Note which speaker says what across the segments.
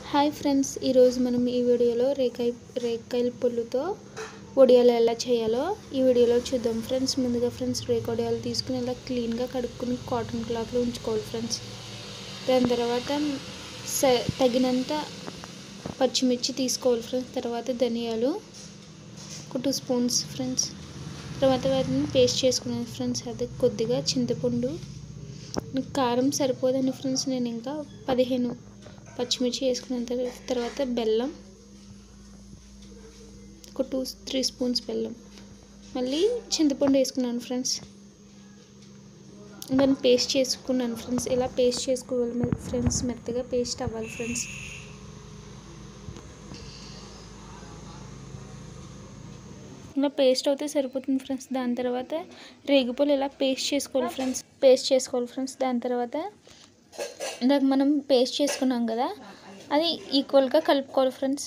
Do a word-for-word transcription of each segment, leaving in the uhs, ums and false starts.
Speaker 1: Hi friends, ఈరోజు మనం ఈ వీడియోలో రేకాయ రేకాయల పుల్లుతో వడియాలు ఎలా చేయాలో ఈ వీడియోలో చూద్దాం ఫ్రెండ్స్. ముందుగా ఫ్రెండ్స్ రేక వడియాలు తీసుకుని ఇలా క్లీన్గా కడుక్కుని కాటన్ క్లాత్లో ఉంచుకోవాలి ఫ్రెండ్స్. దాని తర్వాత తగినంత పచ్చిమిర్చి తీసుకోవాలి ఫ్రెండ్స్. తర్వాత ధనియాలు ఒక టూ స్పూన్స్ ఫ్రెండ్స్. తర్వాత వాటిని పేస్ట్ చేసుకున్నాను ఫ్రెండ్స్. అది కొద్దిగా చింతపండు, కారం సరిపోదండి ఫ్రెండ్స్, నేను ఇంకా పదిహేను పచ్చిమిర్చి వేసుకున్న తర్వాత బెల్లం ఒక టూ త్రీ స్పూన్స్ బెల్లం, మళ్ళీ చింతపండు వేసుకున్నాను ఫ్రెండ్స్. దాన్ని పేస్ట్ చేసుకున్నాను ఫ్రెండ్స్. ఇలా పేస్ట్ చేసుకోవాలి ఫ్రెండ్స్, మెత్తగా పేస్ట్ అవ్వాలి ఫ్రెండ్స్. ఇలా పేస్ట్ అవుతే సరిపోతుంది ఫ్రెండ్స్. దాని తర్వాత రేగిపళ్ళు ఇలా పేస్ట్ చేసుకోవాలి ఫ్రెండ్స్ పేస్ట్ చేసుకోవాలి ఫ్రెండ్స్ దాని తర్వాత ఇందాక మనం పేస్ట్ చేసుకున్నాం కదా, అది ఈక్వల్గా కలుపుకోవాలి ఫ్రెండ్స్.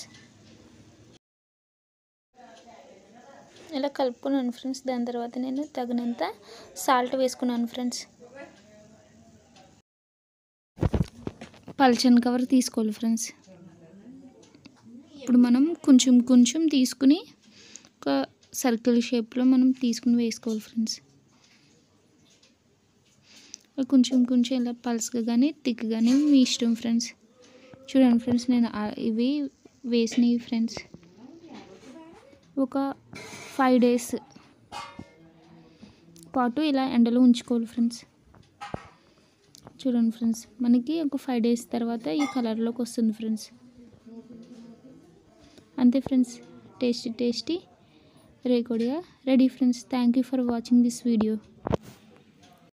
Speaker 1: ఇలా కలుపుకున్నాను ఫ్రెండ్స్. దాని తర్వాత నేను తగినంత సాల్ట్ వేసుకున్నాను ఫ్రెండ్స్. పల్చని కవర్ తీసుకోవాలి ఫ్రెండ్స్. ఇప్పుడు మనం కొంచెం కొంచెం తీసుకుని ఒక సర్కిల్ షేప్లో మనం తీసుకుని వేసుకోవాలి ఫ్రెండ్స్. కొంచెం కొంచెం ఇలా పల్స్గా కానీ థిక్ కానీ మీ ఇష్టం ఫ్రెండ్స్. చూడండి ఫ్రెండ్స్, నేను ఇవి వేసినవి ఫ్రెండ్స్. ఒక ఫైవ్ డేస్ పాటు ఇలా ఎండలో ఉంచుకోవాలి ఫ్రెండ్స్. చూడండి ఫ్రెండ్స్, మనకి ఒక ఫైవ్ డేస్ తర్వాత ఈ కలర్లోకి వస్తుంది ఫ్రెండ్స్. అంతే ఫ్రెండ్స్, టేస్టీ టేస్టీ రేక వడియాలు ready friends. Thank you for watching this video.